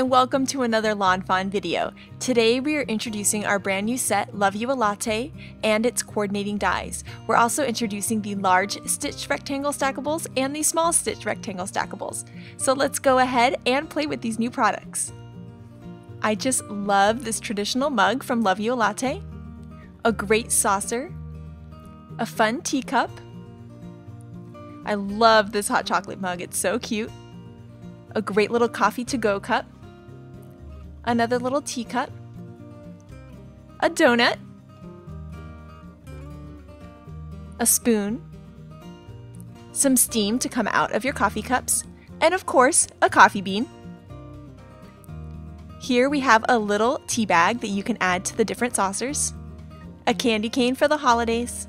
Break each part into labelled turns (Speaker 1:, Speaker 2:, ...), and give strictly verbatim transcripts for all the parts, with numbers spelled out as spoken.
Speaker 1: and welcome to another Lawn Fawn video. Today we are introducing our brand new set, Love You a Latte, and its coordinating dies. We're also introducing the large stitch rectangle stackables and the small stitch rectangle stackables. So let's go ahead and play with these new products. I just love this traditional mug from Love You a Latte, a great saucer, a fun teacup. I love this hot chocolate mug, it's so cute. A great little coffee to go cup, another little teacup, a donut, a spoon, some steam to come out of your coffee cups, and of course, a coffee bean. Here we have a little tea bag that you can add to the different saucers, a candy cane for the holidays,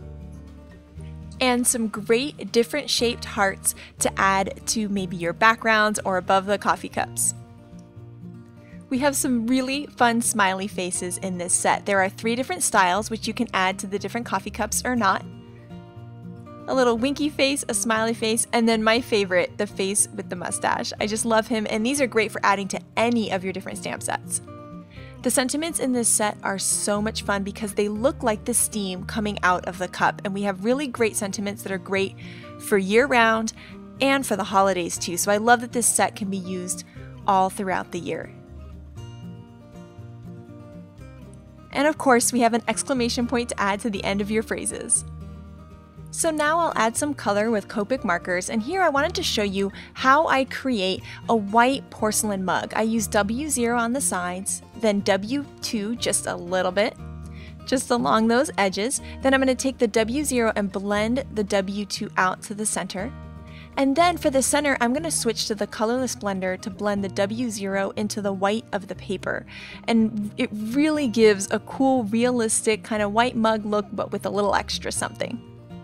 Speaker 1: and some great different shaped hearts to add to maybe your backgrounds or above the coffee cups. We have some really fun smiley faces in this set. There are three different styles which you can add to the different coffee cups or not. A little winky face, a smiley face, and then my favorite, the face with the mustache. I just love him, and these are great for adding to any of your different stamp sets. The sentiments in this set are so much fun because they look like the steam coming out of the cup, and we have really great sentiments that are great for year-round and for the holidays too. So I love that this set can be used all throughout the year. And of course, we have an exclamation point to add to the end of your phrases. So now I'll add some color with Copic markers, and here I wanted to show you how I create a white porcelain mug. I use W zero on the sides, then W two just a little bit, just along those edges. Then I'm going to take the W zero and blend the W two out to the center. And then for the center, I'm going to switch to the colorless blender to blend the W zero into the white of the paper. And it really gives a cool, realistic kind of white mug look, but with a little extra something.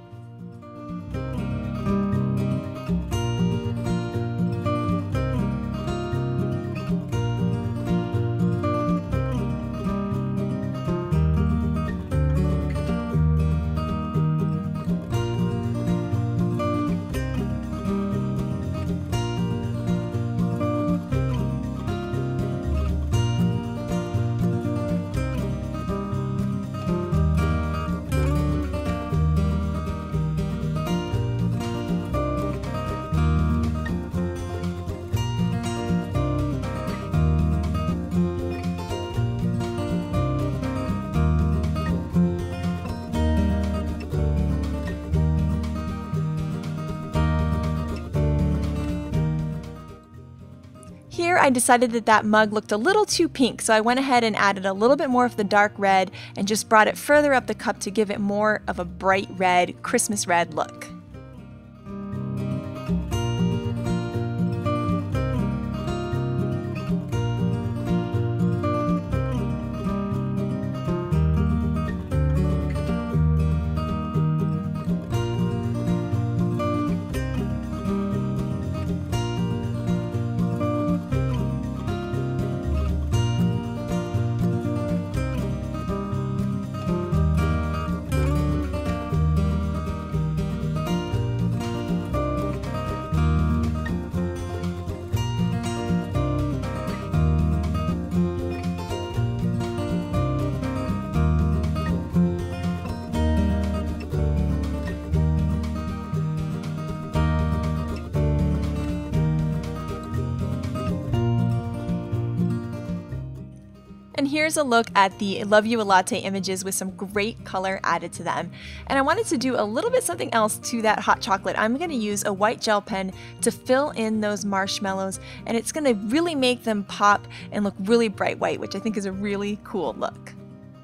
Speaker 1: Here I decided that that mug looked a little too pink, so I went ahead and added a little bit more of the dark red and just brought it further up the cup to give it more of a bright red, Christmas red look. And here's a look at the Love You a Latte images with some great color added to them. And I wanted to do a little bit something else to that hot chocolate. I'm going to use a white gel pen to fill in those marshmallows, and it's going to really make them pop and look really bright white, which I think is a really cool look.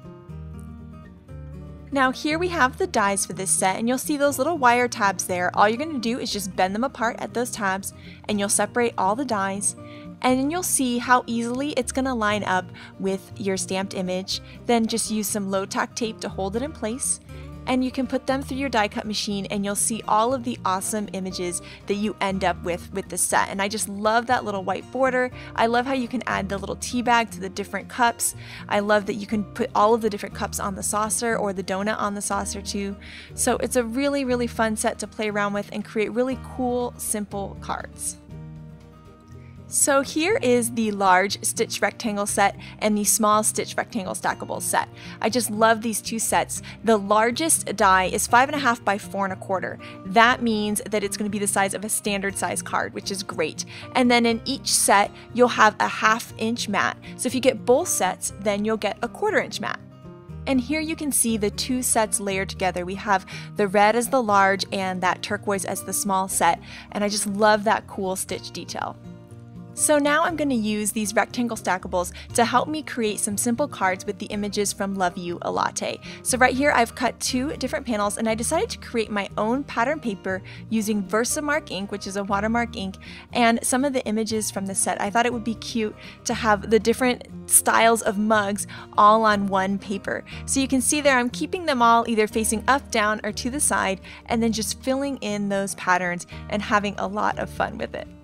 Speaker 1: Now here we have the dies for this set, and you'll see those little wire tabs there. All you're going to do is just bend them apart at those tabs, and you'll separate all the dies. And then you'll see how easily it's going to line up with your stamped image. Then just use some low tack tape to hold it in place. and you can put them through your die cut machine and you'll see all of the awesome images that you end up with with the set. And I just love that little white border. I love how you can add the little tea bag to the different cups. I love that you can put all of the different cups on the saucer or the donut on the saucer too. So it's a really, really fun set to play around with and create really cool, simple cards. So here is the large stitch rectangle set and the small stitch rectangle stackable set. I just love these two sets. The largest die is five and a half by four and a quarter. That means that it's going to be the size of a standard size card, which is great. And then in each set, you'll have a half inch mat. So if you get both sets, then you'll get a quarter inch mat. And here you can see the two sets layered together. We have the red as the large and that turquoise as the small set. And I just love that cool stitch detail. So now I'm going to use these rectangle stackables to help me create some simple cards with the images from Love You a Latte. So right here I've cut two different panels and I decided to create my own pattern paper using Versamark ink, which is a watermark ink, and some of the images from the set. I thought it would be cute to have the different styles of mugs all on one paper. So you can see there I'm keeping them all either facing up, down, or to the side, and then just filling in those patterns and having a lot of fun with it.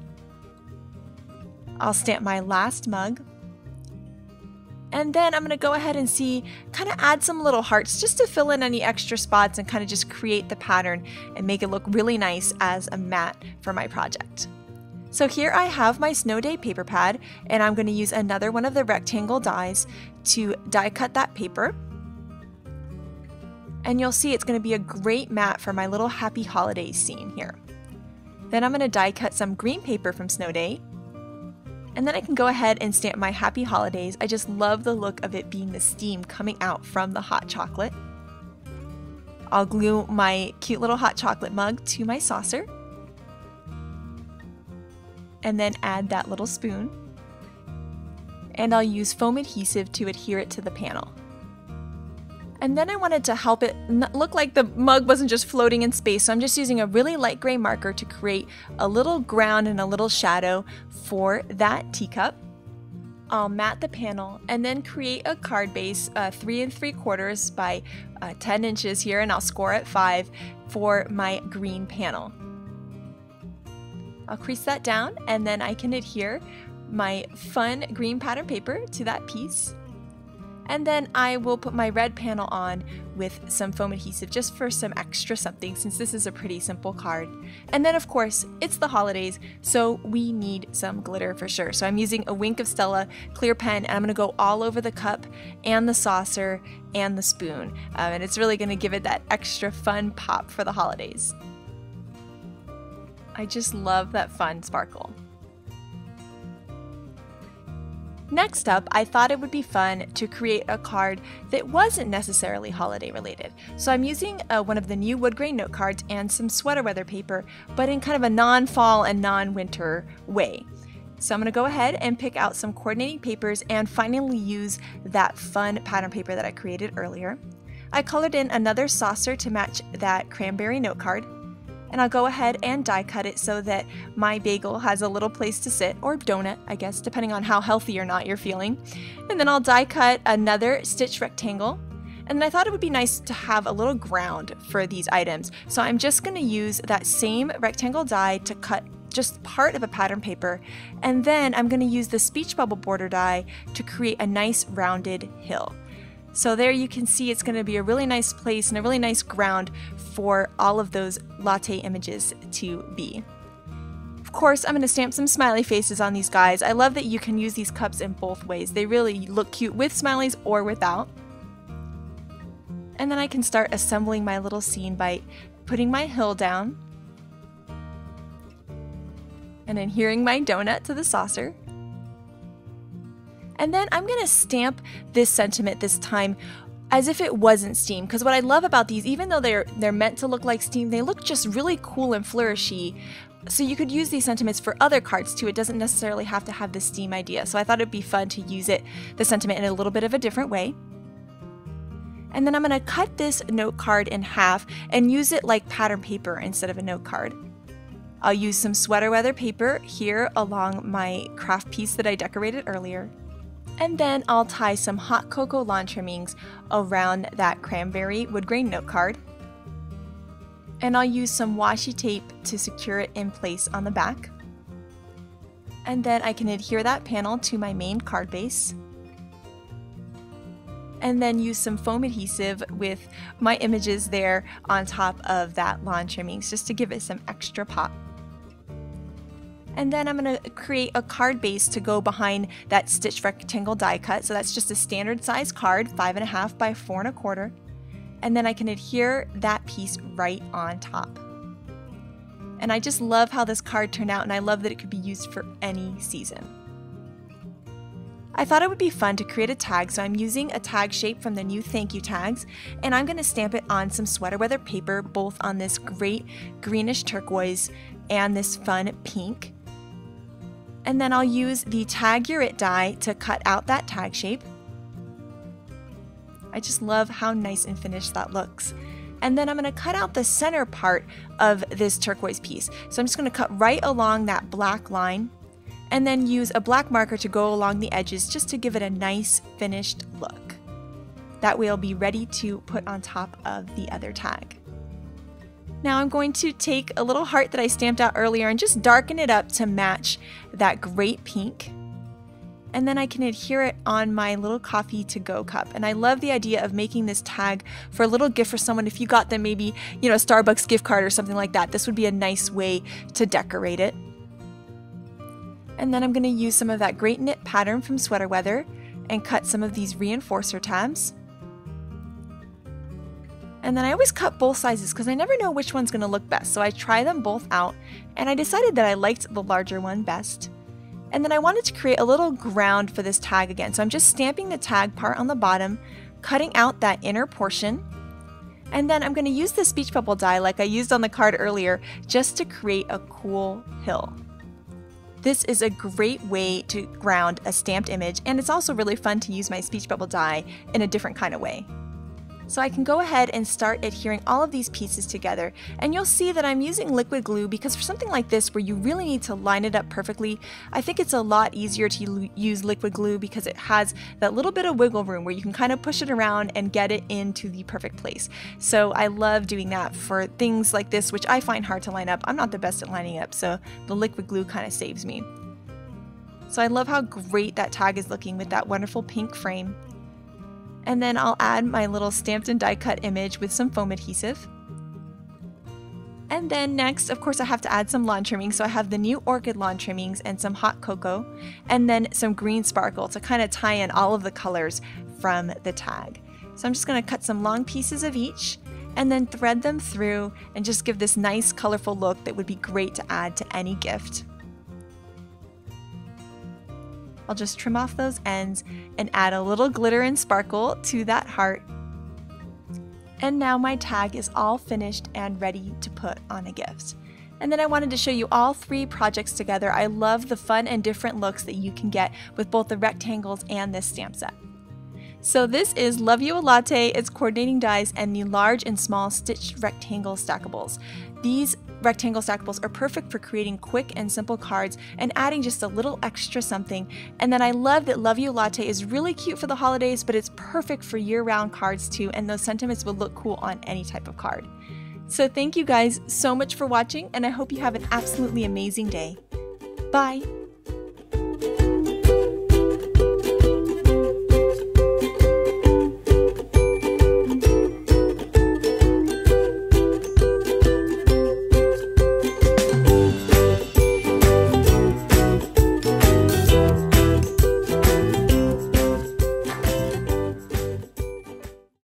Speaker 1: I'll stamp my last mug, and then I'm going to go ahead and see, kind of add some little hearts just to fill in any extra spots and kind of just create the pattern and make it look really nice as a mat for my project. So here I have my Snow Day paper pad, and I'm going to use another one of the rectangle dies to die cut that paper. And you'll see it's going to be a great mat for my little Happy Holidays scene here. Then I'm going to die cut some green paper from Snow Day. And then I can go ahead and stamp my Happy Holidays. I just love the look of it being the steam coming out from the hot chocolate. I'll glue my cute little hot chocolate mug to my saucer. And then add that little spoon. And I'll use foam adhesive to adhere it to the panel. And then I wanted to help it look like the mug wasn't just floating in space, so I'm just using a really light gray marker to create a little ground and a little shadow for that teacup. I'll mat the panel and then create a card base, uh, three and three quarters by uh, ten inches here, and I'll score at five for my green panel. I'll crease that down, and then I can adhere my fun green pattern paper to that piece. And then I will put my red panel on with some foam adhesive just for some extra something, since this is a pretty simple card. And then of course, it's the holidays, so we need some glitter for sure. So I'm using a Wink of Stella clear pen, and I'm gonna go all over the cup and the saucer and the spoon. Um, and it's really gonna give it that extra fun pop for the holidays. I just love that fun sparkle. Next up, I thought it would be fun to create a card that wasn't necessarily holiday related. So I'm using uh, one of the new wood grain note cards and some sweater weather paper, but in kind of a non-fall and non-winter way. So I'm going to go ahead and pick out some coordinating papers and finally use that fun pattern paper that I created earlier. I colored in another saucer to match that cranberry note card. And I'll go ahead and die cut it so that my bagel has a little place to sit, or donut, I guess, depending on how healthy or not you're feeling. And then I'll die cut another stitch rectangle. And then I thought it would be nice to have a little ground for these items. So I'm just going to use that same rectangle die to cut just part of a pattern paper. And then I'm going to use the speech bubble border die to create a nice rounded hill. So there you can see it's going to be a really nice place and a really nice ground for all of those latte images to be. Of course, I'm going to stamp some smiley faces on these guys. I love that you can use these cups in both ways. They really look cute with smileys or without. And then I can start assembling my little scene by putting my hill down and adhering my donut to the saucer. And then I'm going to stamp this sentiment this time as if it wasn't steam, because what I love about these, even though they're they're meant to look like steam, they look just really cool and flourishy. So you could use these sentiments for other cards too. It doesn't necessarily have to have the steam idea. So I thought it'd be fun to use it, the sentiment, in a little bit of a different way. And then I'm going to cut this note card in half and use it like pattern paper instead of a note card. I'll use some sweater weather paper here along my craft piece that I decorated earlier. And then I'll tie some hot cocoa lawn trimmings around that cranberry wood grain note card. And I'll use some washi tape to secure it in place on the back. And then I can adhere that panel to my main card base. And then use some foam adhesive with my images there on top of that lawn trimmings just to give it some extra pop. And then I'm going to create a card base to go behind that stitched rectangle die cut. So that's just a standard size card, five and a half by four and a quarter. And then I can adhere that piece right on top. And I just love how this card turned out, and I love that it could be used for any season. I thought it would be fun to create a tag, so I'm using a tag shape from the new thank you tags, and I'm going to stamp it on some sweater weather paper, both on this great greenish turquoise and this fun pink. And then I'll use the Tag Your It die to cut out that tag shape. I just love how nice and finished that looks. And then I'm going to cut out the center part of this turquoise piece. So I'm just going to cut right along that black line, and then use a black marker to go along the edges just to give it a nice finished look. That way it'll be ready to put on top of the other tag. Now I'm going to take a little heart that I stamped out earlier and just darken it up to match that great pink. And then I can adhere it on my little coffee to go cup. And I love the idea of making this tag for a little gift for someone. If you got them maybe, you know, a Starbucks gift card or something like that, this would be a nice way to decorate it. And then I'm going to use some of that great knit pattern from Sweater Weather and cut some of these reinforcer tabs. And then I always cut both sizes because I never know which one's going to look best. So I try them both out, and I decided that I liked the larger one best. And then I wanted to create a little ground for this tag again. So I'm just stamping the tag part on the bottom, cutting out that inner portion. And then I'm going to use the Speech Bubble die like I used on the card earlier just to create a cool hill. This is a great way to ground a stamped image, and it's also really fun to use my Speech Bubble die in a different kind of way. So I can go ahead and start adhering all of these pieces together, and you'll see that I'm using liquid glue because for something like this where you really need to line it up perfectly, I think it's a lot easier to use liquid glue because it has that little bit of wiggle room where you can kind of push it around and get it into the perfect place. So I love doing that for things like this, which I find hard to line up. I'm not the best at lining up, so the liquid glue kind of saves me. So I love how great that tag is looking with that wonderful pink frame. And then I'll add my little stamped and die cut image with some foam adhesive. And then next, of course, I have to add some lawn trimmings. So I have the new orchid lawn trimmings and some hot cocoa, and then some green sparkle to kind of tie in all of the colors from the tag. So I'm just going to cut some long pieces of each and then thread them through and just give this nice colorful look that would be great to add to any gift. I'll just trim off those ends and add a little glitter and sparkle to that heart. And now my tag is all finished and ready to put on a gift. And then I wanted to show you all three projects together. I love the fun and different looks that you can get with both the rectangles and this stamp set. So this is Love You a Latte, its coordinating dies, and the large and small stitched rectangle stackables. These rectangle stackables are perfect for creating quick and simple cards and adding just a little extra something. And then I love that Love You Latte is really cute for the holidays, but it's perfect for year-round cards too, and those sentiments would look cool on any type of card. So thank you guys so much for watching, and I hope you have an absolutely amazing day. Bye!